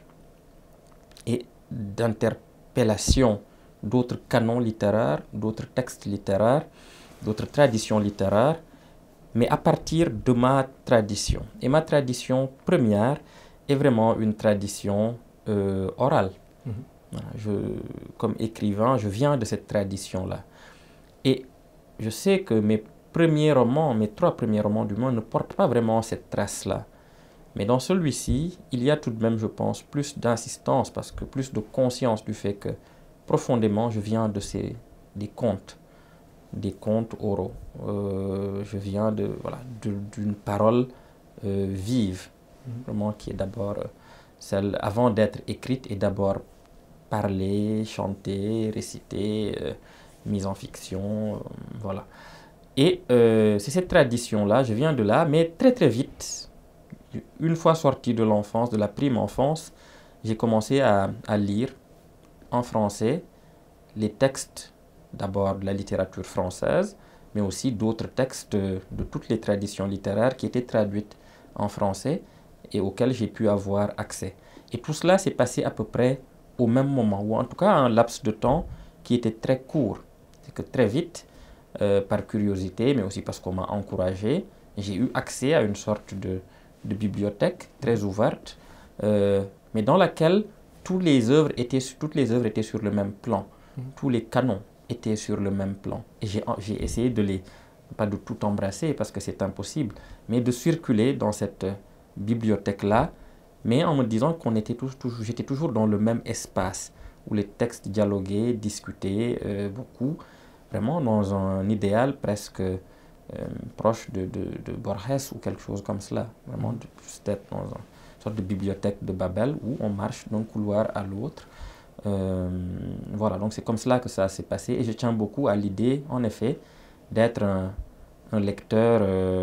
et d'interpellation d'autres canons littéraires, d'autres textes littéraires, d'autres traditions littéraires, mais à partir de ma tradition. Et ma tradition première est vraiment une tradition orale. Voilà, comme écrivain, je viens de cette tradition-là. Et je sais que mes trois premiers romans du moins ne portent pas vraiment cette trace-là. Mais dans celui-ci, il y a tout de même, je pense, plus d'insistance, parce que plus de conscience du fait que profondément, je viens des contes oraux. Je viens d'une parole vive, vraiment qui est d'abord celle, avant d'être écrite, est d'abord parlée, chantée, récitée, mise en fiction, voilà. Et c'est cette tradition-là, je viens de là, mais très très vite, une fois sorti de l'enfance, de la prime enfance, j'ai commencé à lire en français les textes d'abord de la littérature française, mais aussi d'autres textes de toutes les traditions littéraires qui étaient traduites en français et auxquels j'ai pu avoir accès. Et tout cela s'est passé à peu près au même moment, ou en tout cas un laps de temps qui était très court. C'est que très vite, par curiosité, mais aussi parce qu'on m'a encouragé, j'ai eu accès à une sorte de bibliothèque très ouverte, mais dans laquelle toutes les œuvres étaient sur le même plan. Tous les canons étaient sur le même plan. Et j'ai essayé pas de tout embrasser parce que c'est impossible, mais de circuler dans cette bibliothèque-là, mais en me disant j'étais toujours dans le même espace où les textes dialoguaient, discutaient beaucoup, vraiment dans un idéal presque proche de Borges ou quelque chose comme cela. Vraiment, juste être dans une sorte de bibliothèque de Babel où on marche d'un couloir à l'autre. Voilà, donc c'est comme cela que ça s'est passé. Et je tiens beaucoup à l'idée, en effet, d'être un lecteur,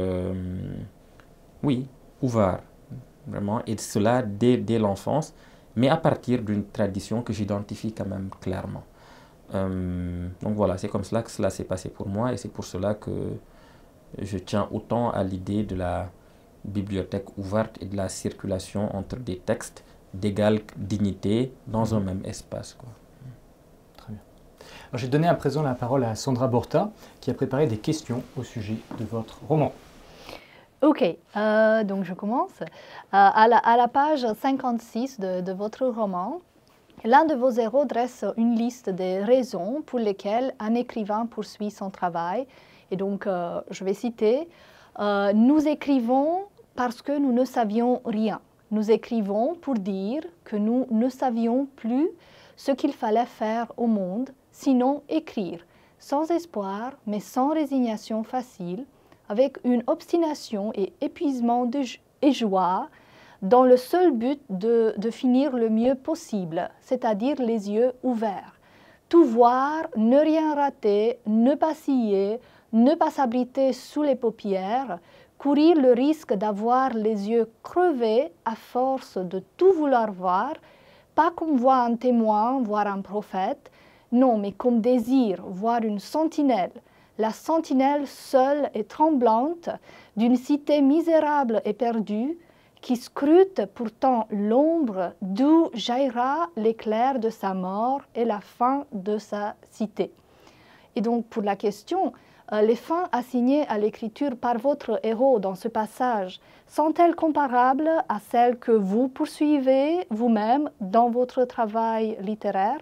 oui, ouvert, vraiment, et cela dès l'enfance, mais à partir d'une tradition que j'identifie quand même clairement. Donc voilà, c'est comme cela que cela s'est passé pour moi, et c'est pour cela que je tiens autant à l'idée de la bibliothèque ouverte et de la circulation entre des textes d'égale dignité dans un même espace, quoi.
Très bien. Alors, j'ai donné à présent la parole à Sandra Borta, qui a préparé des questions au sujet de votre roman.
Ok, donc je commence. À la page 56 de votre roman, l'un de vos héros dresse une liste des raisons pour lesquelles un écrivain poursuit son travail. Et donc, je vais citer, « Nous écrivons parce que nous ne savions rien. Nous écrivons pour dire que nous ne savions plus ce qu'il fallait faire au monde, sinon écrire, sans espoir, mais sans résignation facile, avec une obstination et épuisement et joie, dans le seul but de finir le mieux possible, c'est-à-dire les yeux ouverts. Tout voir, ne rien rater, ne pas scier, ne pas s'abriter sous les paupières, courir le risque d'avoir les yeux crevés à force de tout vouloir voir, pas comme voit un témoin, voir un prophète, non, mais comme désir, voir une sentinelle, la sentinelle seule et tremblante d'une cité misérable et perdue, qui scrute pourtant l'ombre d'où jaillira l'éclair de sa mort et la fin de sa cité. Et donc pour la question, les fins assignées à l'écriture par votre héros dans ce passage sont-elles comparables à celles que vous poursuivez vous-même dans votre travail littéraire?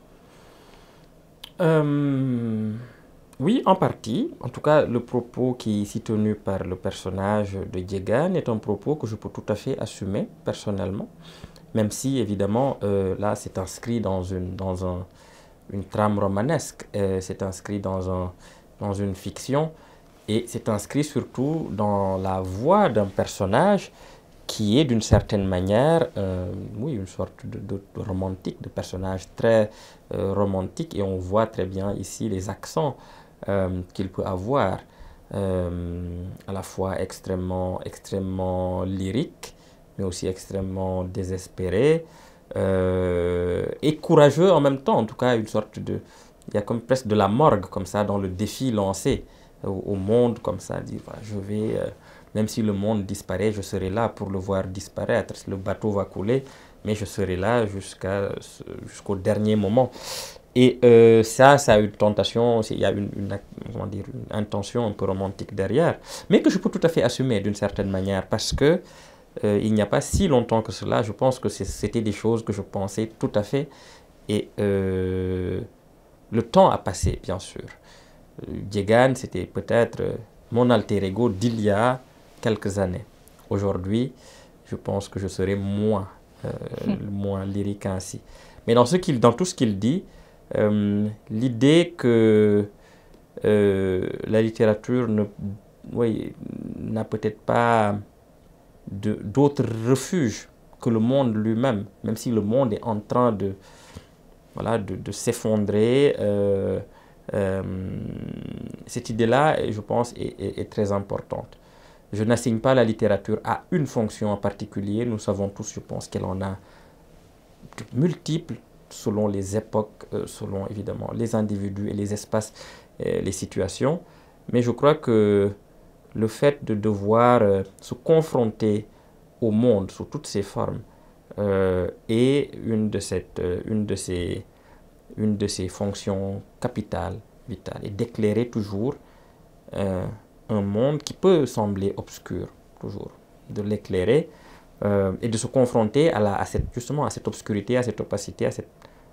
Oui, en partie. En tout cas, le propos qui est ici tenu par le personnage de Diegan est un propos que je peux tout à fait assumer personnellement, même si évidemment là c'est inscrit dans une trame romanesque, c'est inscrit dans une fiction, et c'est inscrit surtout dans la voix d'un personnage qui est d'une certaine manière, oui, une sorte de romantique, de personnage très romantique, et on voit très bien ici les accents qu'il peut avoir, à la fois extrêmement lyrique, mais aussi extrêmement désespéré, et courageux en même temps. En tout cas, il y a comme presque de la morgue comme ça dans le défi lancé au monde, comme ça, dire voilà, je vais, même si le monde disparaît, je serai là pour le voir disparaître. Le bateau va couler, mais je serai là jusqu'au dernier moment. Et ça a une tentation, il y a comment dire, une intention un peu romantique derrière, mais que je peux tout à fait assumer d'une certaine manière, parce que il n'y a pas si longtemps que cela, je pense que c'était des choses que je pensais tout à fait, et le temps a passé, bien sûr. Diegan, c'était peut-être mon alter ego d'il y a quelques années. Aujourd'hui, je pense que je serai moins lyrique ainsi. Mais dans tout ce qu'il dit, l'idée que la littérature n'a peut-être pas d'autre refuge que le monde lui-même, même si le monde est en train de s'effondrer. Cette idée-là, je pense, est très importante. Je n'assigne pas la littérature à une fonction en particulier. Nous savons tous, je pense, qu'elle en a de multiples selon les époques, selon évidemment les individus et les espaces, les situations. Mais je crois que le fait de devoir se confronter au monde sous toutes ses formes est une de ces fonctions capitales, vitales, et d'éclairer toujours un monde qui peut sembler obscur, toujours, de l'éclairer et de se confronter justement à cette obscurité, à cette opacité, à cette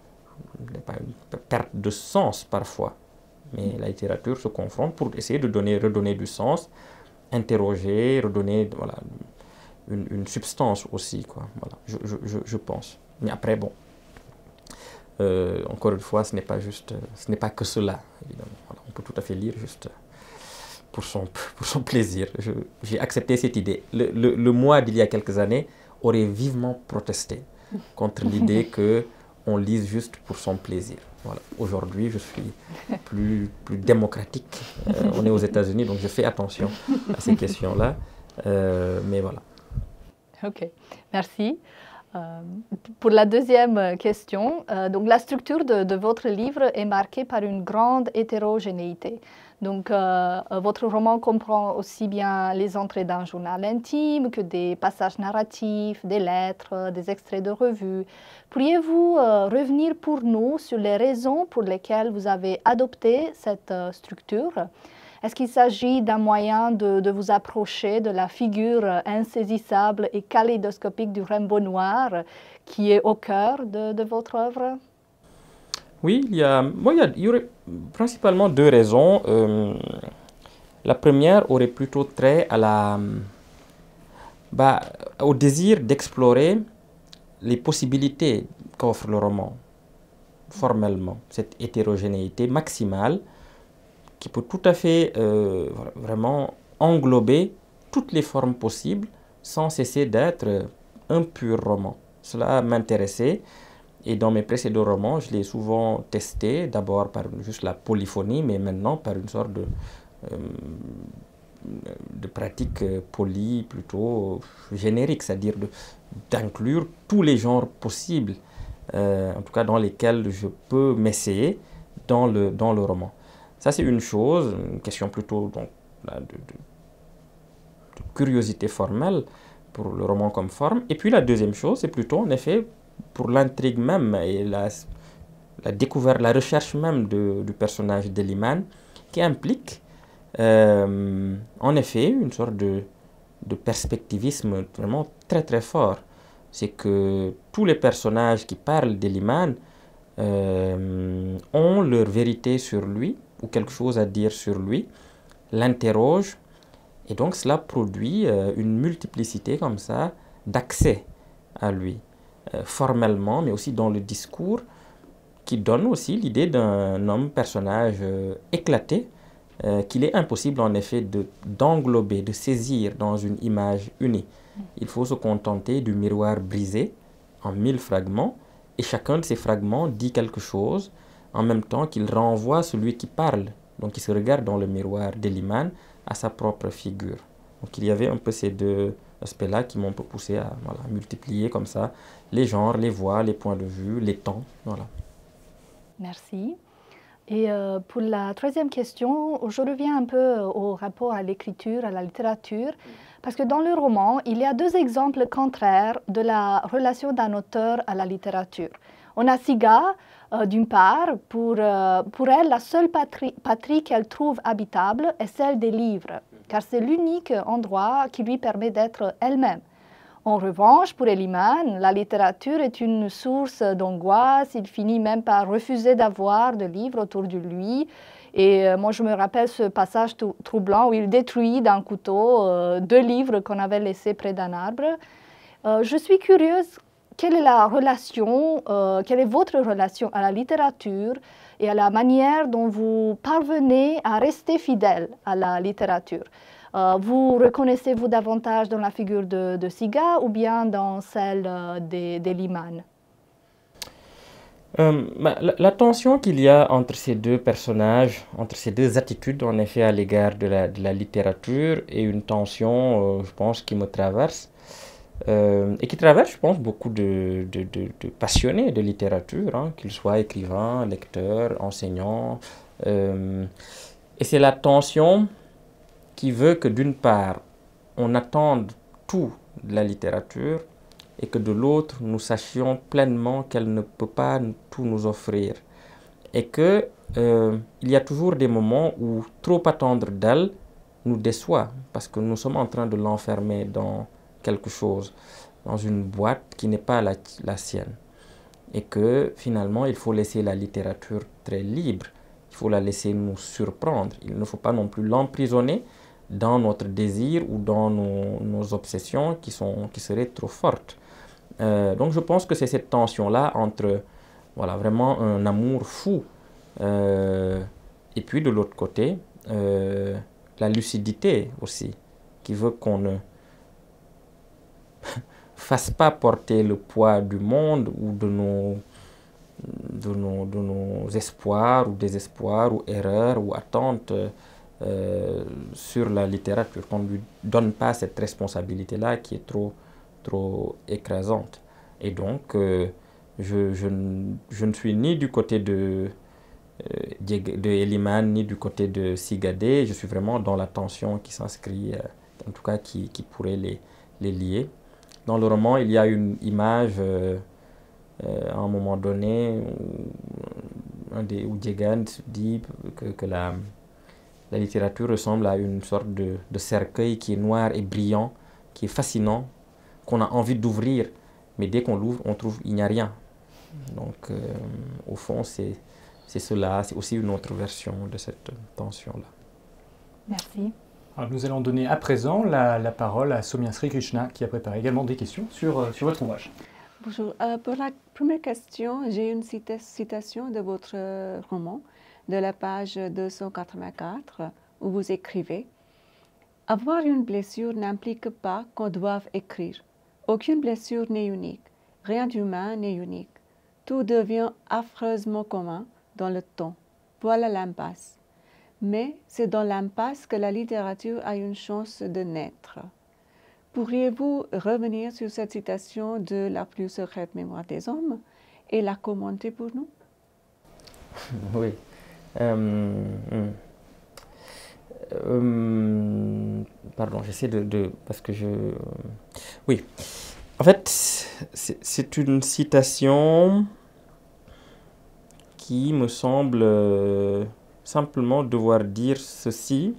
perte de sens parfois. Mais la littérature se confronte pour essayer de redonner du sens, interroger, redonner voilà, une substance aussi, quoi. Voilà, je pense. Mais après, bon, encore une fois, ce n'est pas que cela, évidemment. Voilà, on peut tout à fait lire juste pour son plaisir. J'ai accepté cette idée. Le moi d'il y a quelques années aurait vivement protesté contre l'idée qu'on lise juste pour son plaisir. Voilà. Aujourd'hui, je suis plus démocratique. On est aux États-Unis, donc je fais attention à ces questions-là. Mais voilà.
Ok, merci. Pour la deuxième question, donc la structure de votre livre est marquée par une grande hétérogénéité. Donc, votre roman comprend aussi bien les entrées d'un journal intime que des passages narratifs, des lettres, des extraits de revues. Pourriez-vous revenir pour nous sur les raisons pour lesquelles vous avez adopté cette structure? Est-ce qu'il s'agit d'un moyen de vous approcher de la figure insaisissable et kaléidoscopique du Rimbaud noir qui est au cœur de votre œuvre?
Oui, il y aurait principalement deux raisons. La première aurait plutôt trait à au désir d'explorer les possibilités qu'offre le roman, formellement, cette hétérogénéité maximale qui peut tout à fait vraiment englober toutes les formes possibles sans cesser d'être un pur roman. Cela m'intéressait. Et dans mes précédents romans, je l'ai souvent testé, d'abord par juste la polyphonie, mais maintenant par une sorte de pratique poly plutôt générique, c'est-à-dire d'inclure tous les genres possibles, en tout cas dans lesquels je peux m'essayer dans le roman. Ça, c'est une chose, une question plutôt donc, de curiosité formelle pour le roman comme forme. Et puis la deuxième chose, c'est plutôt en effet pour l'intrigue même et la découverte, la recherche même du personnage d'Eliman, qui implique en effet une sorte de perspectivisme vraiment très très fort. C'est que tous les personnages qui parlent d'Eliman ont leur vérité sur lui ou quelque chose à dire sur lui, l'interrogent, et donc cela produit une multiplicité comme ça d'accès à lui. Formellement, mais aussi dans le discours, qui donne aussi l'idée d'un homme, personnage éclaté, qu'il est impossible en effet d'englober, de saisir dans une image unie. Il faut se contenter du miroir brisé en 1000 fragments, et chacun de ces fragments dit quelque chose, en même temps qu'il renvoie celui qui parle, donc il se regarde dans le miroir d'Eliman à sa propre figure. Donc il y avait un peu ces deux aspects-là qui m'ont poussé à multiplier comme ça les genres, les voix, les points de vue, les temps. Voilà.
Merci. Et pour la troisième question, je reviens un peu au rapport à l'écriture, à la littérature, parce que dans le roman, il y a deux exemples contraires de la relation d'un auteur à la littérature. On a Siga, d'une part, pour elle, la seule patrie qu'elle trouve habitable est celle des livres, car c'est l'unique endroit qui lui permet d'être elle-même. En revanche, pour Eliman, la littérature est une source d'angoisse. Il finit même par refuser d'avoir de livres autour de lui. Et moi, je me rappelle ce passage troublant où il détruit d'un couteau 2 livres qu'on avait laissés près d'un arbre. Je suis curieuse, quelle est votre relation à la littérature et à la manière dont vous parvenez à rester fidèle à la littérature? Vous reconnaissez-vous davantage dans la figure de Siga ou bien dans celle d'Eliman?
La tension qu'il y a entre ces deux personnages, entre ces deux attitudes en effet à l'égard de la littérature, est une tension, je pense, qui me traverse. et qui traverse, je pense, beaucoup de passionnés de littérature, hein, qu'ils soient écrivains, lecteurs, enseignants. Et c'est la tension qui veut que d'une part, on attende tout de la littérature et que de l'autre, nous sachions pleinement qu'elle ne peut pas tout nous offrir. Et que il y a toujours des moments où trop attendre d'elle nous déçoit parce que nous sommes en train de l'enfermer dans quelque chose, dans une boîte qui n'est pas la sienne. Et que finalement, il faut laisser la littérature très libre. Il faut la laisser nous surprendre. Il ne faut pas non plus l'emprisonner dans notre désir ou dans nos obsessions qui seraient trop fortes. Donc je pense que c'est cette tension-là entre voilà, vraiment un amour fou et puis de l'autre côté, la lucidité aussi, qui veut qu'on ne fasse pas porter le poids du monde ou de nos espoirs ou désespoirs ou erreurs ou attentes sur la littérature, qu'on ne lui donne pas cette responsabilité-là qui est trop écrasante. Et donc, je ne suis ni du côté de Eliman, ni du côté de Sigadé. Je suis vraiment dans la tension qui s'inscrit, en tout cas qui pourrait les lier. Dans le roman, il y a une image, à un moment donné, où Djegan dit que la littérature ressemble à une sorte de cercueil qui est noir et brillant, qui est fascinant, qu'on a envie d'ouvrir, mais dès qu'on l'ouvre, on trouve qu'il n'y a rien. Donc, au fond, c'est cela, c'est aussi une autre version de cette tension-là.
Merci.
Alors, nous allons donner à présent la parole à Soumya Sri Krishna, qui a préparé également des questions sur votre ouvrage.
Bonjour. Pour la première question, j'ai une citation de votre roman, de la page 284, où vous écrivez « Avoir une blessure n'implique pas qu'on doive écrire. Aucune blessure n'est unique. Rien d'humain n'est unique. Tout devient affreusement commun dans le temps. Voilà l'impasse. Mais c'est dans l'impasse que la littérature a une chance de naître. » Pourriez-vous revenir sur cette citation de La plus secrète mémoire des hommes et la commenter pour nous?
Oui. Pardon, j'essaie parce que oui. En fait, c'est une citation qui me semble simplement devoir dire ceci.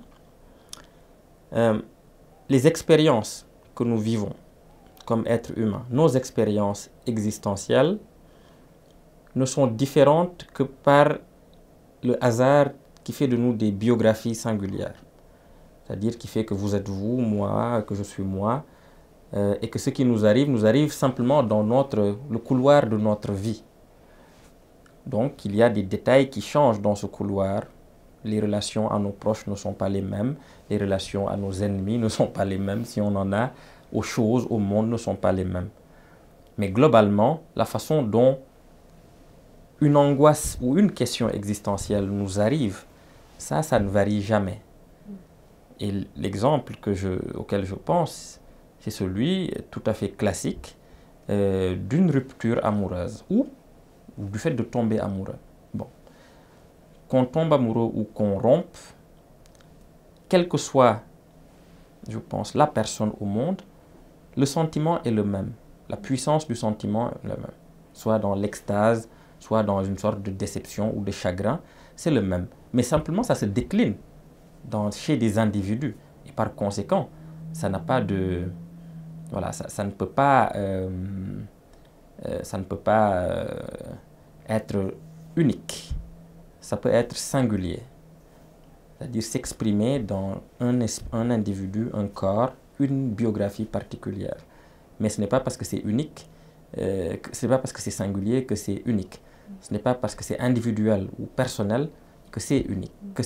Les expériences que nous vivons comme êtres humains, nos expériences existentielles, ne sont différentes que par le hasard qui fait de nous des biographies singulières. C'est-à-dire qui fait que vous êtes vous, moi, que je suis moi, et que ce qui nous arrive simplement dans le couloir de notre vie. Donc, il y a des détails qui changent dans ce couloir. Les relations à nos proches ne sont pas les mêmes. Les relations à nos ennemis ne sont pas les mêmes. Si on en a, aux choses, au monde ne sont pas les mêmes. Mais globalement, la façon dont une angoisse ou une question existentielle nous arrive, ça ne varie jamais. Et l'exemple auquel je pense, c'est celui tout à fait classique d'une rupture amoureuse ou du fait de tomber amoureux. Bon. Qu'on tombe amoureux ou qu'on rompe, quelle que soit, je pense, la personne au monde, le sentiment est le même. La puissance du sentiment est la même. Soit dans l'extase, soit dans une sorte de déception ou de chagrin, c'est le même. Mais simplement, ça se décline chez des individus. Et par conséquent, ça n'a pas de... Voilà, ça ne peut pas... être unique. Ça peut être singulier. C'est-à-dire s'exprimer dans un individu, un corps, une biographie particulière. Mais ce n'est pas parce que c'est unique, ce n'est pas parce que c'est singulier que c'est unique. Ce n'est pas parce que c'est individuel ou personnel que c'est unique, que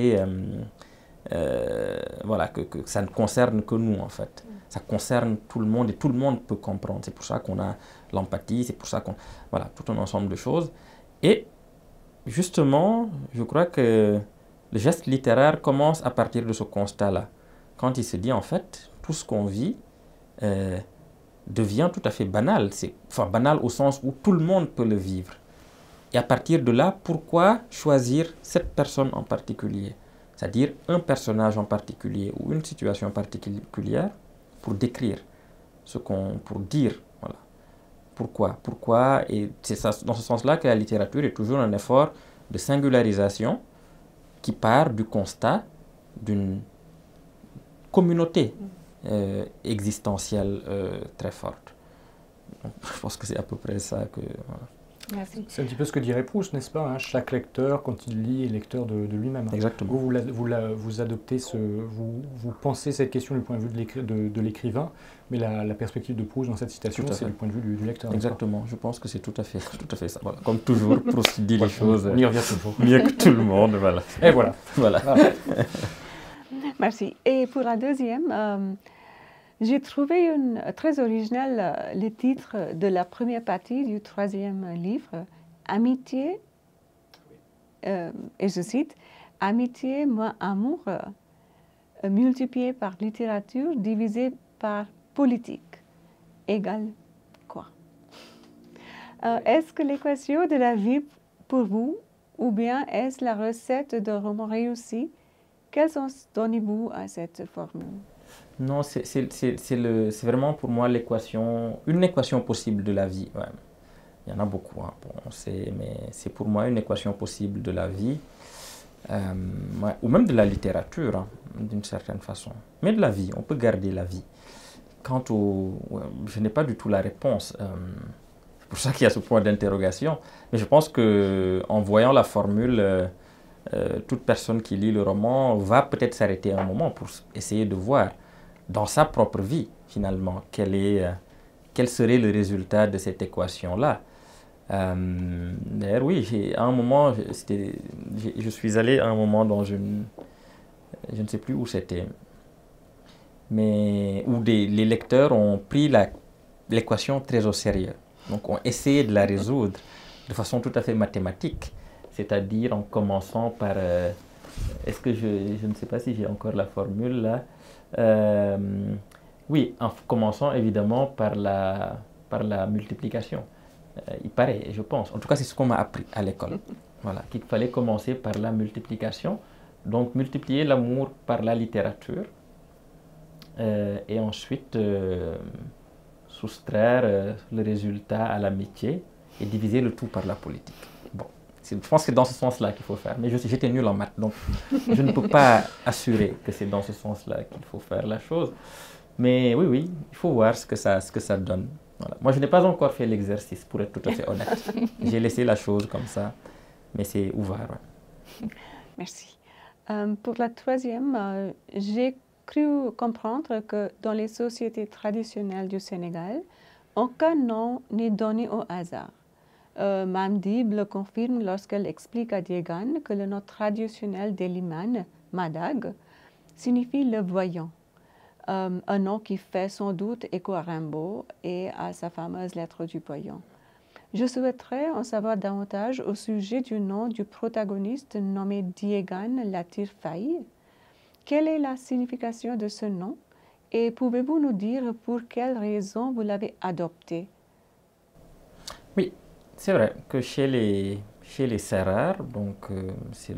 ça ne concerne que nous en fait. Ça concerne tout le monde et tout le monde peut comprendre. C'est pour ça qu'on a l'empathie, c'est pour ça qu'on... Voilà, tout un ensemble de choses. Et justement, je crois que le geste littéraire commence à partir de ce constat-là. Quand il se dit, en fait, tout ce qu'on vit devient tout à fait banal. Enfin, banal au sens où tout le monde peut le vivre. Et à partir de là, pourquoi choisir cette personne en particulier? C'est-à-dire un personnage en particulier ou une situation particulière pour décrire pour dire, voilà. Pourquoi? Et c'est dans ce sens-là que la littérature est toujours un effort de singularisation qui part du constat d'une communauté existentielle très forte. Donc, je pense que c'est à peu près ça que... Voilà.
Merci.
C'est un petit peu ce que dirait Proust, n'est-ce pas, hein? Chaque lecteur, quand il lit, est lecteur de lui-même.
Exactement.
Vous adoptez vous pensez cette question du point de vue de l'écrivain, mais la perspective de Proust dans cette citation, c'est du point de vue du lecteur.
Exactement. Je pense que c'est tout à fait ça. Voilà. Comme toujours, Proust dit les choses
on y revient toujours.
mieux que tout le monde. Voilà.
Et voilà.
Voilà.
Merci. Et pour la deuxième, j'ai trouvé très original le titre de la première partie du troisième livre, Amitié, et je cite, Amitié moins amour, multiplié par littérature, divisé par politique, égale quoi? Est-ce que l'équation de la vie pour vous, ou bien est-ce la recette d'un roman réussi? Quel sens donnez-vous à cette formule?
Non, c'est vraiment pour moi une équation possible de la vie. Ouais. Il y en a beaucoup, hein, mais c'est pour moi une équation possible de la vie, ouais, ou même de la littérature, hein, d'une certaine façon. Mais de la vie, on peut garder la vie. Je n'ai pas du tout la réponse. C'est pour ça qu'il y a ce point d'interrogation. Mais je pense qu'en voyant la formule, toute personne qui lit le roman va peut-être s'arrêter un moment pour essayer de voir dans sa propre vie, finalement, quel serait le résultat de cette équation-là. D'ailleurs, oui, à un moment, je suis allé à un moment dans je ne sais plus où c'était, mais où les lecteurs ont pris l'équation très au sérieux. Donc, ont essayé de la résoudre de façon tout à fait mathématique, c'est-à-dire en commençant par... est-ce que je ne sais pas si j'ai encore la formule là. Oui, en commençant évidemment par la multiplication. Il paraît, je pense. En tout cas, c'est ce qu'on m'a appris à l'école. Voilà, qu'il fallait commencer par la multiplication. Donc, multiplier l'amour par la littérature. Et ensuite, soustraire le résultat à l'amitié et diviser le tout par la politique. Bon, je pense que c'est dans ce sens-là qu'il faut faire. Mais j'étais nul en maths, donc je ne peux pas assurer que c'est dans ce sens-là qu'il faut faire la chose. Mais oui, il faut voir ce que ça donne. Voilà. Moi, je n'ai pas encore fait l'exercice, pour être tout à fait honnête. J'ai laissé la chose comme ça, mais c'est ouvert. Ouais.
Merci. Pour la troisième, j'ai cru comprendre que dans les sociétés traditionnelles du Sénégal, aucun nom n'est donné au hasard. Mme Dib le confirme lorsqu'elle explique à Diégane que le nom traditionnel d'Eliman, Madag, signifie le voyant. Un nom qui fait sans doute écho à Rimbaud et à sa fameuse lettre du voyant. Je souhaiterais en savoir davantage au sujet du nom du protagoniste nommé Diégane Latir Faye. Quelle est la signification de ce nom et pouvez-vous nous dire pour quelle raison vous l'avez adopté?
Oui, c'est vrai que chez les Sérères, donc c'est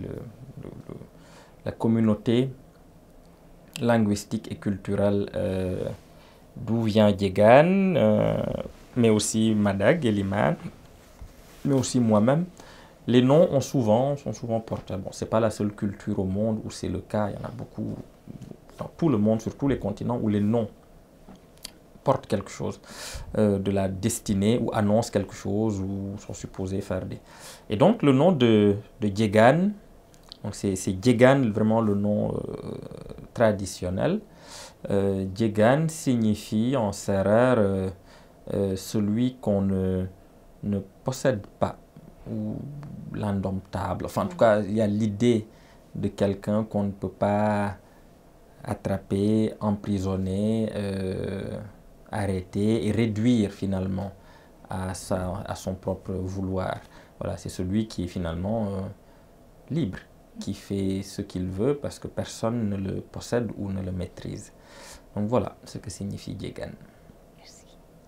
la communauté linguistique et culturelle d'où vient Diégane, mais aussi Madag, Eliman, mais aussi moi-même. Les noms sont souvent portés. Bon, ce n'est pas la seule culture au monde où c'est le cas. Il y en a beaucoup dans tout le monde, sur tous les continents, où les noms portent quelque chose de la destinée ou annoncent quelque chose ou sont supposés faire des... Et donc, le nom de Diégane, donc c'est Diégane vraiment le nom traditionnel. Diégane signifie en sérère celui qu'on ne possède pas, ou l'indomptable. Enfin, en tout cas, il y a l'idée de quelqu'un qu'on ne peut pas attraper, emprisonner, arrêter et réduire finalement à son propre vouloir. Voilà, c'est celui qui est finalement libre, qui fait ce qu'il veut parce que personne ne le possède ou ne le maîtrise. Donc voilà ce que signifie Diégane.
Merci.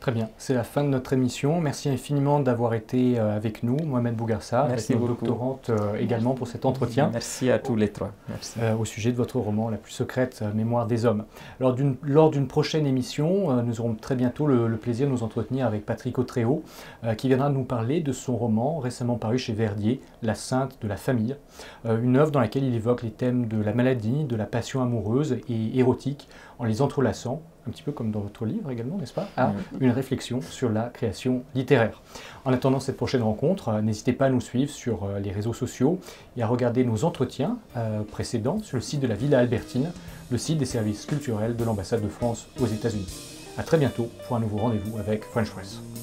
Très bien, c'est la fin de notre émission. Merci infiniment d'avoir été avec nous, Mohamed Bougarsa,
Merci
avec nos
beaucoup.
doctorantes également pour cet entretien.
Merci à tous les trois. Merci.
Au sujet de votre roman La plus secrète mémoire des hommes. Alors, lors d'une prochaine émission, nous aurons très bientôt le plaisir de nous entretenir avec Patrick Autréau, qui viendra nous parler de son roman récemment paru chez Verdier, La Sainte de la famille, une œuvre dans laquelle il évoque les thèmes de la maladie, de la passion amoureuse et érotique, en les entrelaçant, un petit peu comme dans votre livre également, n'est-ce pas, à une réflexion sur la création littéraire. En attendant cette prochaine rencontre, n'hésitez pas à nous suivre sur les réseaux sociaux et à regarder nos entretiens précédents sur le site de la Villa Albertine, le site des services culturels de l'ambassade de France aux États-Unis. À très bientôt pour un nouveau rendez-vous avec French Press.